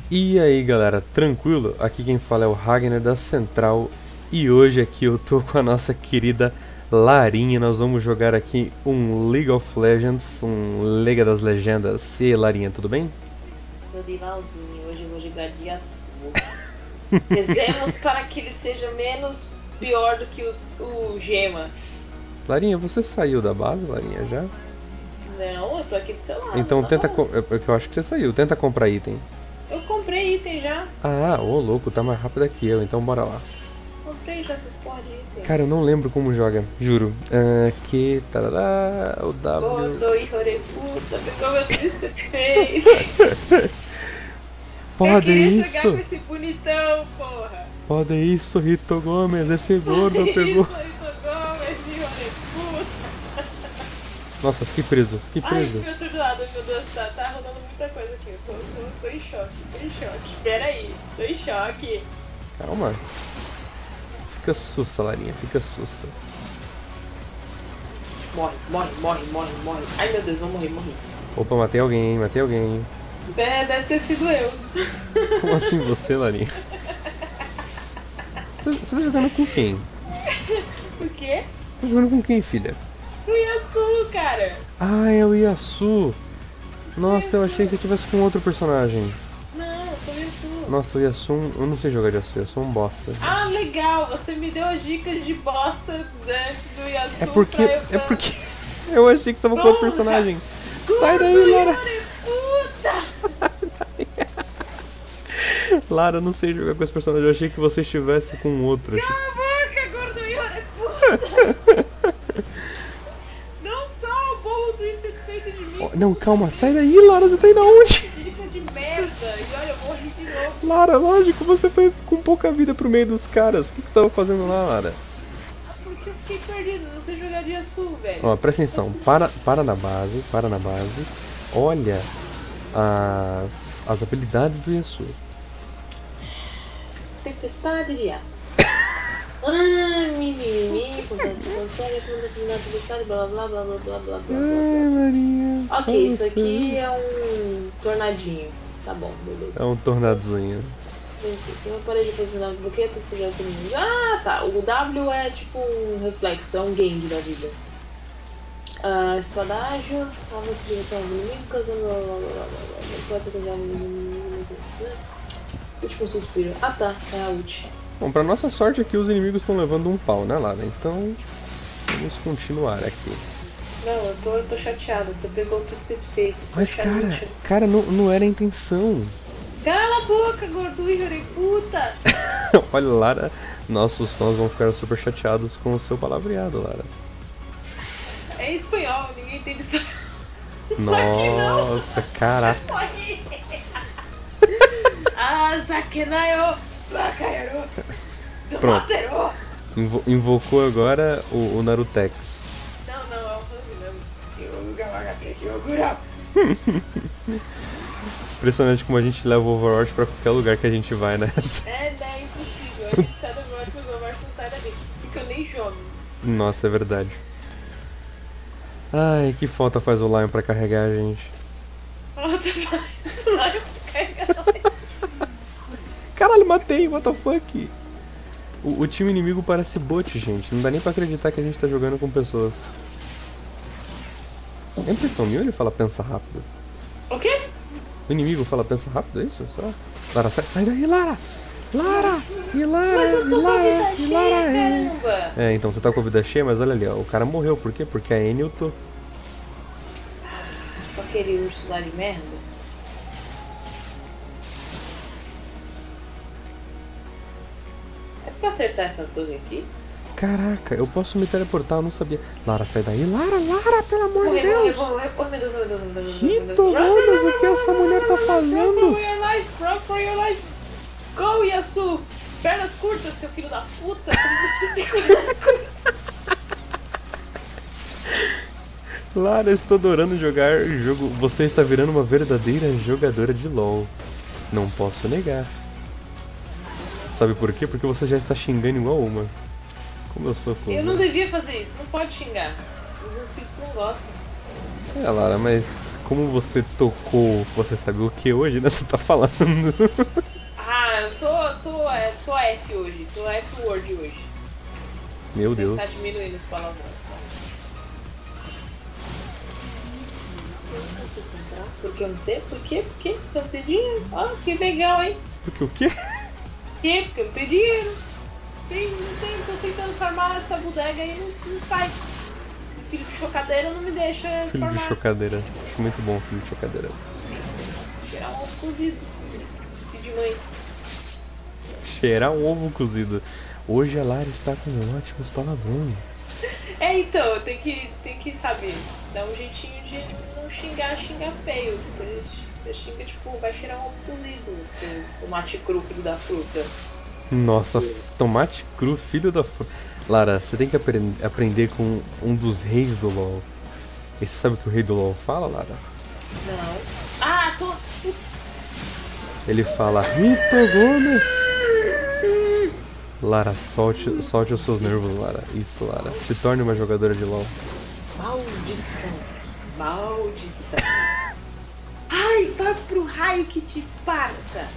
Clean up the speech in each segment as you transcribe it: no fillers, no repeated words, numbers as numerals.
E aí galera, tranquilo? Aqui quem fala é o Ragnar da Central e hoje aqui eu tô com a nossa querida Larinha. Nós vamos jogar aqui um League of Legends, um Liga das Legendas. E aí Larinha, tudo bem? Tô de Valzinho, hoje eu vou jogar de Yasuo. Rezemos para que ele seja menos pior do que o Gemas. Larinha, você saiu da base, Larinha, já? Não, eu tô aqui do seu lado. Então tá tenta, bom. eu acho que você saiu, tenta comprar item. Eu comprei item já. Ah, ô louco, tá mais rápido que eu, então bora lá. Comprei já essas porra de item. Cara, eu não lembro como joga, juro. Que tarará, o W... Gordo e puta, pegou meu Twisted Fate. Eu Pode queria jogar isso! com esse bonitão, porra. Pode isso, Rito Gomes, esse gordo Isso, pegou. isso, Gomes, puta. Nossa, fiquei preso, fiquei Ai, preso. meu outro lado, meu Deus, tá rolando muita coisa aqui. Eu tô em choque, tô em choque. Pera aí, tô em choque. Calma. Fica sussa, Larinha, fica sussa. Morre, morre, morre, morre, morre. Ai meu Deus, vou morrer, morri. Opa, matei alguém, matei alguém. Deve ter sido eu. Como assim você, Larinha? Você tá jogando com quem? O quê? Tá jogando com quem, filha? O Yasuo, cara. Ah, é o Yasuo. Nossa, eu achei que você tivesse com outro personagem. Não, eu sou o Yasuo. Nossa, o Yasuo, eu não sei jogar de Yasuo, Yasuo é um bosta. Ah, legal, você me deu as dicas de bosta antes do Yasuo. É porque eu achei que você tava com outro personagem. Sai daí, Lara. Puta! Lara, eu não sei jogar com esse personagem, eu achei que você estivesse com outro. Cala a boca, gordo Yore, puta! Não só o bolo Twisted Fate de mim. Não, calma, sai daí, Lara, você tá indo aonde? Dica de merda. E olha, eu morri de novo. Lara, lógico, você foi com pouca vida pro meio dos caras. O que você tava fazendo lá, Lara? Porque eu fiquei perdido, não sei jogar de Yasuo, velho. Ó, presta atenção, para na base, para na base. Olha as habilidades do Yasuo. Tempestade de aço. Mimimi, consegue determinar tempestade, blá blá blá blá blá blá blá blá. Maria. Ok, isso aqui é um tornadinho. Tá bom, beleza. É um tornadozinho. Se eu parei de posicionar o bloqueio, tu fica assim. Ah, tá. O W é tipo um reflexo, é um Genji da vida. Espadágio, avança em direção ao inimigo, causando. Não pode ser que já. Último suspiro. Ah tá, é a ult. Bom, pra nossa sorte aqui os inimigos estão levando um pau, né, Lara? Então, vamos continuar aqui. Não, eu tô chateado. Você pegou o Twisted Fate. Mas, cara, não era a intenção. Cala a boca, gordo Igor, puta! Olha, Lara, nossos fãs vão ficar super chateados com o seu palavreado, Lara. É em espanhol, ninguém entende isso. Nossa, caraca. Sakenayo, Bakaero, Pronto. Domatero. Invocou agora o Narutex. Não, é um fãzinho. Impressionante como a gente leva o Overwatch pra qualquer lugar que a gente vai, né? É impossível. A gente sai do Overwatch, mas o Overwatch não sai da gente. Isso fica nem jogo. Nossa, é verdade. Ai, que falta faz o Lion pra carregar a gente. Caralho, matei, what the fuck? O time inimigo parece bot, gente. Não dá nem pra acreditar que a gente tá jogando com pessoas. É impressão minha ou ele fala pensa rápido? O quê? O inimigo fala pensa rápido, é isso? Será? Lara, sai daí, Lara! Lara! E Lara! Mas eu tô com a vida e cheia, caramba! É, então você tá com a vida cheia, mas olha ali, ó. O cara morreu, por quê? Porque a Annie ultou. Com aquele urso lá de merda. É pra acertar essa torre aqui? Caraca, eu posso me teleportar, eu não sabia. Lara, sai daí. Lara, pelo amor de Deus! Morrer. Oh, meu Deus, meu Deus, meu Deus. Rito Gomes, o que essa mulher tá fazendo? Run for your life! Go, Yasuo! Pernas curtas, seu filho da puta! Como você tem pernas curtas? Lara, eu estou adorando jogar jogo. Você está virando uma verdadeira jogadora de LoL. Não posso negar. Sabe por quê? Porque você já está xingando igual uma. Como eu sou Eu cuzão. não devia fazer isso, não pode xingar. Os inscritos não gostam. É, Lara, mas como você tocou, você sabe o que hoje, né? Você tá falando. Ah, eu tô F hoje, tô F word hoje. Meu Vou Deus. tentar diminuindo os palavrões, tá? Eu não consigo comprar. Porque eu não tenho? Por quê? Por quê? Porque eu não tenho dinheiro. Ah, que legal, hein? Porque o quê? Por quê? Porque eu não tenho dinheiro. Não tenho, tô tentando farmar essa bodega e não sai. Esses filhos de chocadeira não me deixam Filho de farmar. chocadeira. Acho muito bom filho de chocadeira. Cheirar um ovo cozido. Esses filhos de mãe. Cheirar um ovo cozido. Hoje a Lara está com ótimos palavrões. É, então, tem que saber. Dar um jeitinho de não xingar feio. Você xinga, tipo, vai cheirar um ovo cozido, o seu tomate cru, filho da fruta. Nossa, tomate cru, filho da... Lara, você tem que aprender com um dos reis do LoL. E você sabe o que o rei do LoL fala, Lara? Não. Ah, tô... Ele fala, Rito Gomes! Lara, solte os seus nervos, Lara. Isso, Lara. Se torne uma jogadora de LoL. Maldição. Maldição. Ai, vai pro raio que te parta.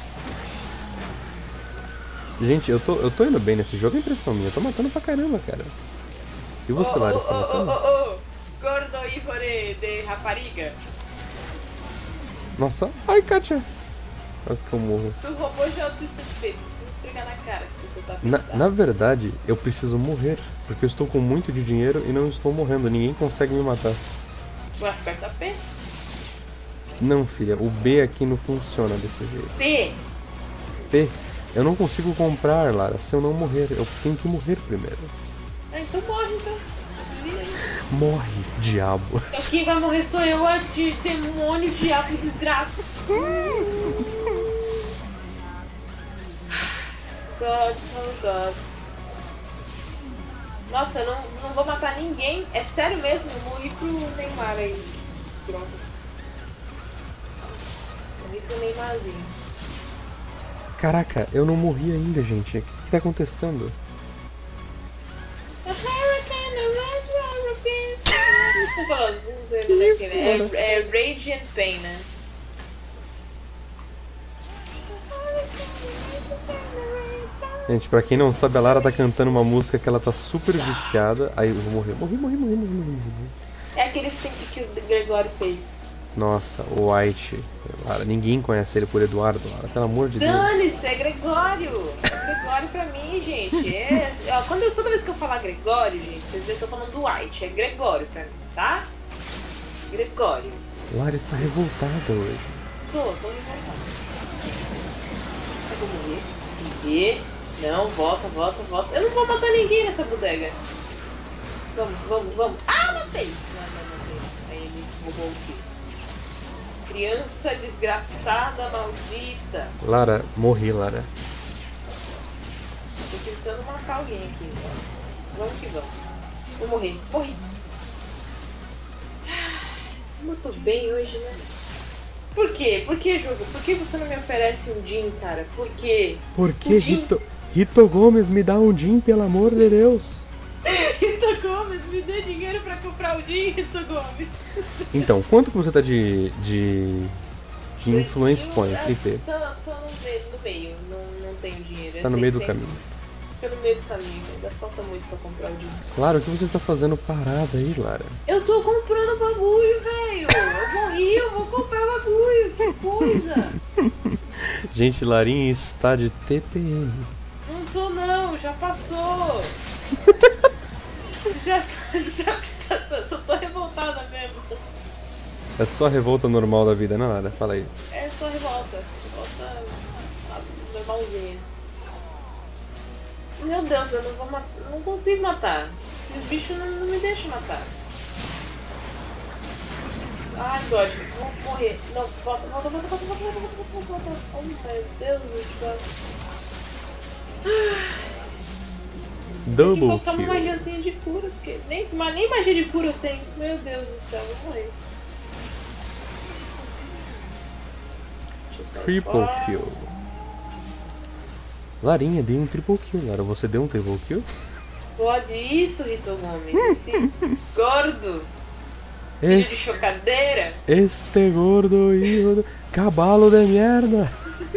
Gente, eu tô indo bem nesse jogo, é impressão minha. Eu tô matando pra caramba, cara. E você, Lara, está matando? Gordo ícone de rapariga. Nossa, ai, Katia. Quase que eu morro. Tu roubou de autista de peito. Precisa esfregar na cara que você tá pintado. Na verdade, eu preciso morrer. Porque eu estou com muito de dinheiro e não estou morrendo. Ninguém consegue me matar. Ué, aperta P. Não, filha. O B aqui não funciona desse jeito. P. P. Eu não consigo comprar, Lara, se eu não morrer. Eu tenho que morrer primeiro. Ah, então morre, então. Morre, diabo. Quem vai morrer sou eu, de demônio, diabo, desgraça. God, oh God. Nossa, eu não vou matar ninguém. É sério mesmo? Eu morri pro Neymar aí. Droga. Morri pro Neymarzinho. Caraca, eu não morri ainda, gente. O que tá acontecendo? A hurricane, a red hurricane. O que você tá falando? Não sei como é que é. É Rage and Pain, né? Gente, pra quem não sabe, a Lara tá cantando uma música que ela tá super viciada. Aí eu vou morrer. Morri. É aquele sync que o Gregório fez. Nossa, o White. Lara, ninguém conhece ele por Eduardo, Lara. Pelo amor de Deus. Dane-se, é Gregório. É Gregório pra mim, gente. Toda vez que eu falar Gregório, gente, vocês veem que eu tô falando do White. É Gregório pra mim, tá? Gregório. Lara está revoltada hoje. Tô revoltada. Eu vou morrer. E não, volta. Eu não vou matar ninguém nessa bodega. Vamos. Ah, matei! Não. Aí ele roubou o quê? Criança desgraçada, maldita. Lara, morri, Lara. Tô tentando matar alguém aqui. Vamos que vamos. Vou morrer. Morri. Como eu tô bem hoje, né? Por quê? Por que, jogo? Por que você não me oferece um Jin, cara? Por quê? Por que, Rito Gomes, me dá um Jin, pelo amor de Deus? Rito Gomes, me dê dinheiro pra comprar o Jin, Rito Gomes. Então, quanto que você tá de influence points, IP? Tô no meio, não tenho dinheiro. Tá no meio do caminho. Tô no meio do caminho, ainda falta muito pra comprar o Jin. Claro, o que você está fazendo parada aí, Lara? Eu tô comprando bagulho, velho. Eu morri, eu vou comprar bagulho. Que coisa. Gente, Larinha está de TPM. Não tô não, já passou. já passou, só tô revoltada mesmo. É só a revolta normal da vida, né, Lara? Fala aí. É só revolta normalzinha. Meu Deus, eu não consigo matar. Os bichos não me deixam matar. Ai, God, vou morrer. Não, volta. Oh, meu Deus do céu. Double Tem que colocar uma kill. magiazinha de cura, porque nem magia de cura eu tenho. Meu Deus do céu, vou morrer. Deixa eu sair Triple fora. kill. Larinha, dei um triple kill, Lara. Você deu um triple kill? Pode isso, Rito Gomes. Esse gordo. Filho de chocadeira. Este gordo hijo de... Cavalo de merda.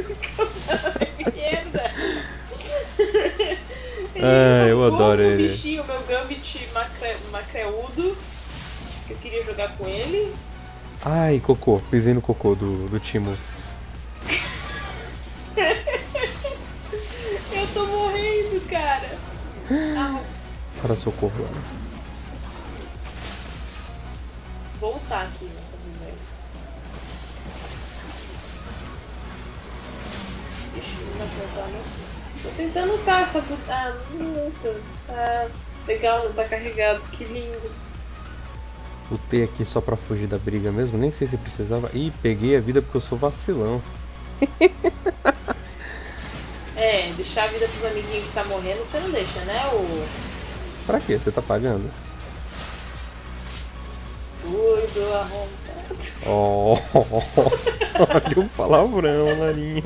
Merda. Eu adoro ele. O bichinho, meu Gambit macreudo. Que eu queria jogar com ele. Ai, cocô. Pisei no cocô do Timo. Eu tô morrendo, cara. Para socorro, Lara. Voltar aqui nessa mulher. Deixa eu matar meu. Tô tentando lutar essa puta. Ah, não luta. Ah, legal, não tá carregado. Que lindo. Lutei aqui só pra fugir da briga mesmo. Nem sei se precisava. Ih, peguei a vida porque eu sou vacilão. É, deixar a vida pros amiguinhos que tá morrendo, você não deixa, né? Pra quê? Você tá pagando? Tudo arrombado. Oh, olha o palavrão, Larinha.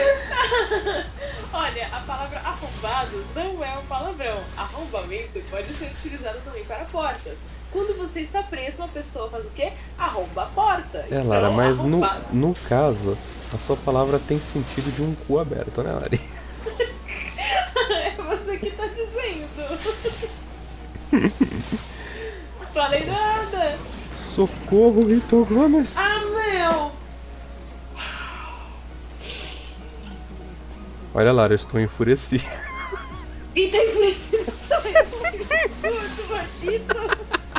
Olha, a palavra arrombado não é um palavrão. Arrombamento pode ser utilizado também para portas. Quando você está preso, uma pessoa faz o quê? Arromba a porta. É, Lara, então, mas arrombado. no caso, a sua palavra tem sentido de um cu aberto, né, Lari? É você que tá dizendo. Não falei nada. Socorro, Rito Gomes! Ah, meu! Olha, Lara, eu estou enfurecido. E tem influenciação muito bonito.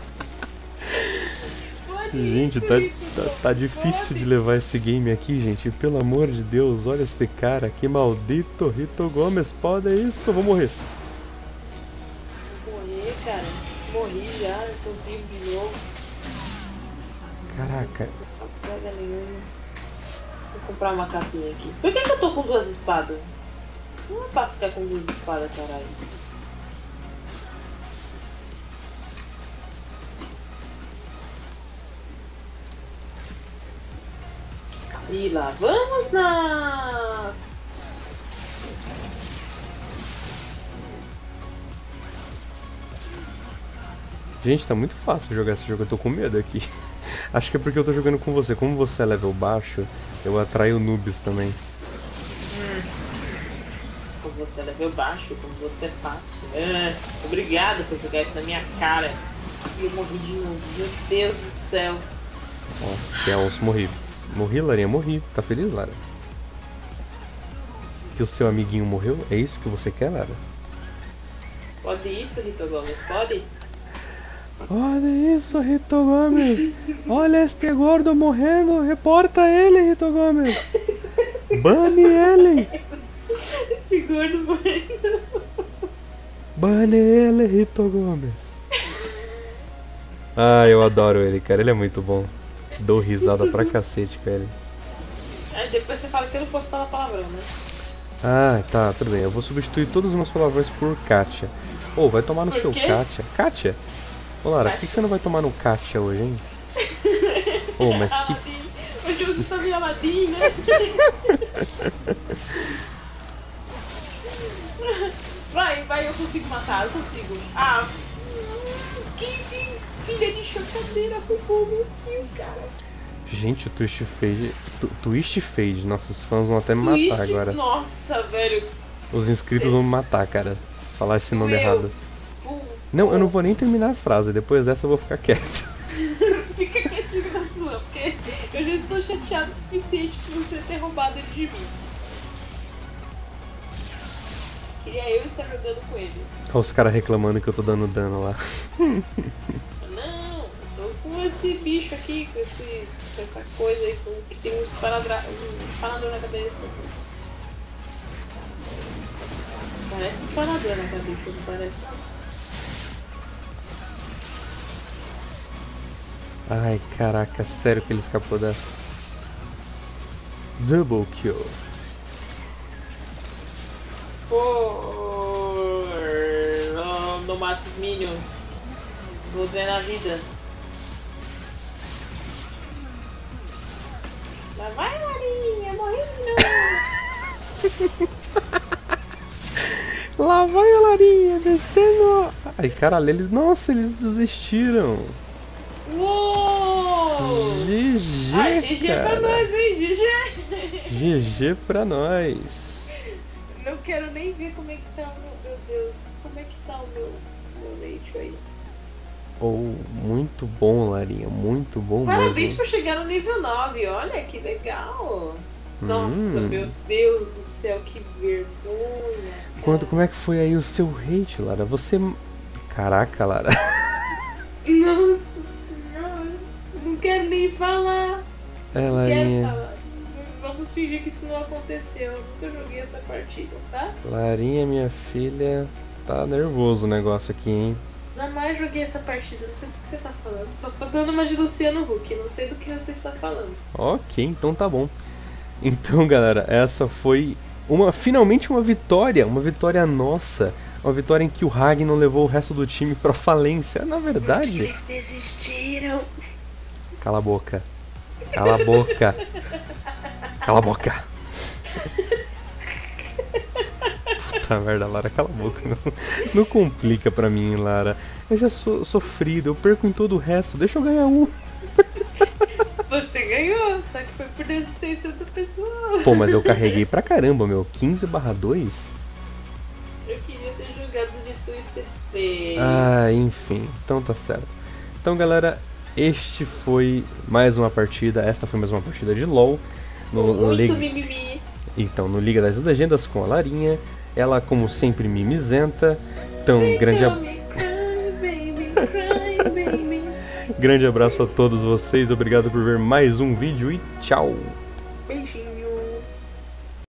Gente, tá difícil de levar esse game aqui, gente. Pelo amor de Deus, olha este cara. Que maldito Rito Gomes. Pode isso, eu vou morrer. Vou morrer, cara. Morri já, eu tô vivo de novo. Caraca. Não pega nenhuma. Vou comprar uma capinha aqui. Por que eu tô com duas espadas? Não é pra ficar com duas espadas, caralho. E lá vamos nós! Gente, tá muito fácil jogar esse jogo, eu tô com medo aqui. Acho que é porque eu tô jogando com você. Como você é level baixo, eu atraio noobs também. Como você é level baixo, como você é fácil. Obrigado por jogar isso na minha cara. E eu morri de novo. Meu Deus do céu. Nossa, céus, morri. Morri, Larinha, morri. Tá feliz, Lara? Que o seu amiguinho morreu? É isso que você quer, Lara? Pode isso, Rito Gomes? Pode? Olha isso, Rito Gomes! Olha este gordo morrendo! Reporta ele, Rito Gomes! Bane ele! Esse gordo morrendo. Bane ele, Rito Gomes! Ah, eu adoro ele, cara. Ele é muito bom. Dou risada pra cacete com ele. Aí depois você fala que eu não posso falar palavrão, né? Ah, tá, tudo bem. Eu vou substituir todos os meus palavrões por Kátia. Ô, vai tomar no Por seu quê? Kátia. Kátia? Ô, Lara, por que você não vai tomar no Kátia hoje, hein? Ô, mas que... Aladdin. Hoje você tá meio Aladdin, né? Vai, eu consigo matar, eu consigo. Ah, que filha de chocadeira roubou meu kill, cara. Gente, o Twist Fade. Nossos fãs vão até me matar Twist, agora. nossa, velho. Os inscritos vão me matar, cara. Falar esse nome Meu. errado. Não, eu não vou nem terminar a frase. Depois dessa eu vou ficar quieto. Fica quietinho na sua, porque eu já estou chateado o suficiente por você ter roubado ele de mim. Queria eu estar jogando com ele. Olha os caras reclamando que eu tô dando dano lá. Não, eu tô com esse bicho aqui, com essa coisa aí que tem um disparador na cabeça. Parece disparador na cabeça, não parece não? Ai, caraca, sério que ele escapou dessa. Double kill. Não mato os minions. Vou drenar a vida. Lá vai, Larinha, morri de novo. Lá vai a Larinha, descendo. Ai, caralho, eles... Nossa, eles desistiram. Uou! GG pra cara. nós, hein? GG. GG pra nós. Não quero nem ver como é que tá o meu Deus. Como é que tá o meu leite aí? Oh, muito bom, Larinha. Muito bom Parabéns mesmo. por chegar no nível 9. Olha que legal. Nossa, meu Deus do céu, que vergonha. Como é que foi aí o seu hate, Lara? Você... Caraca, Lara. Nossa senhora. Não quero nem falar. É, Não quero Larinha. falar. Vamos fingir que isso não aconteceu. Eu nunca joguei essa partida, tá? Larinha, minha filha. Tá nervoso o negócio aqui, hein? Jamais joguei essa partida. Não sei do que você tá falando. Tô dando uma de Luciano Huck. Não sei do que você está falando. Ok, então tá bom. Então, galera, essa foi finalmente uma vitória nossa. Uma vitória em que o Ragnar levou o resto do time pra falência. Na verdade... Eles desistiram. Cala a boca. Cala a boca. Cala a boca. Puta merda, Lara, cala a boca. Não complica pra mim, Lara. Eu já sou sofrido, eu perco em todo o resto. Deixa eu ganhar um. Você ganhou, só que foi por desistência do pessoal. Pô, mas eu carreguei pra caramba, meu. 15/2? Eu queria ter jogado de Twisted Fate. Ah, enfim. Então tá certo. Então, galera, este foi mais uma partida. Esta foi mais uma partida de LoL. Muito mimimi. Então, no Liga das Legendas com a Larinha. Ela, como sempre, mimizenta. Então, grande abraço a todos vocês. Obrigado por ver mais um vídeo e tchau. Beijinho.